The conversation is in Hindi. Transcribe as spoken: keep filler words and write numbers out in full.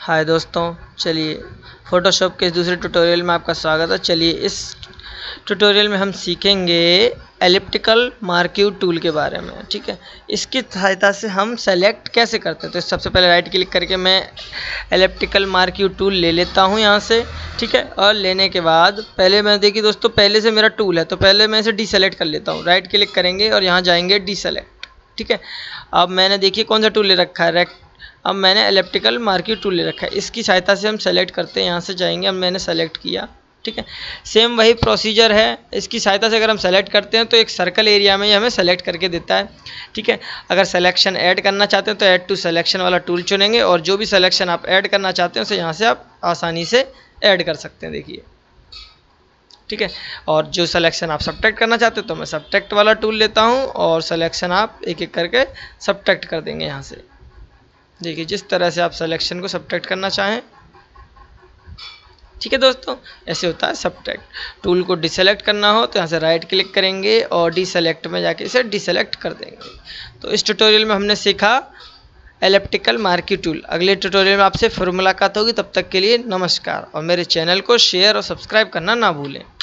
हाय दोस्तों, चलिए फ़ोटोशॉप के इस दूसरे ट्यूटोरियल में आपका स्वागत है। चलिए इस ट्यूटोरियल में हम सीखेंगे एलिप्टिकल मार्क्यू टूल के बारे में। ठीक है, इसकी सहायता से हम सेलेक्ट कैसे करते हैं। तो सबसे पहले राइट क्लिक करके मैं एलिप्टिकल मार्क्यू टूल ले लेता हूं यहाँ से। ठीक है, और लेने के बाद पहले मैं देखिए दोस्तों, पहले से मेरा टूल है तो पहले मैं इसे डीसेलेक्ट कर लेता हूँ। राइट क्लिक करेंगे और यहाँ जाएंगे डीसेलेक्ट। ठीक है, अब मैंने देखिए कौन सा टूल ले रखा है, रेक्ट अब मैंने एलिप्टिकल मार्क्यू टूल ले रखा है। इसकी सहायता से हम सेलेक्ट करते हैं, यहाँ से जाएंगे। अब मैंने सेलेक्ट किया। ठीक है, सेम वही प्रोसीजर है। इसकी सहायता से अगर हम सेलेक्ट करते हैं तो एक सर्कल एरिया में ही हमें सेलेक्ट करके देता है। ठीक है, अगर सिलेक्शन ऐड करना चाहते हैं तो ऐड टू सिलेक्शन वाला टूल चुनेंगे और जो भी सिलेक्शन आप ऐड करना चाहते हैं उसे यहाँ से आप आसानी से ऐड कर सकते हैं। देखिए, ठीक है, और जो सिलेक्शन आप सब्ट्रैक्ट करना चाहते हैं तो मैं सब्ट्रैक्ट वाला टूल लेता हूँ और सिलेक्शन आप एक एक करके सब्ट्रैक्ट कर देंगे यहाँ से। देखिए, जिस तरह से आप सिलेक्शन को सब्ट्रैक्ट करना चाहें। ठीक है दोस्तों, ऐसे होता है सब्ट्रैक्ट। टूल को डिसेलेक्ट करना हो तो यहाँ से राइट क्लिक करेंगे और डीसेलेक्ट में जाके इसे डिसेलेक्ट कर देंगे। तो इस ट्यूटोरियल में हमने सीखा एलिप्टिकल मार्क्यू टूल। अगले ट्यूटोरियल में आपसे फिर मुलाकात होगी, तब तक के लिए नमस्कार। और मेरे चैनल को शेयर और सब्सक्राइब करना ना भूलें।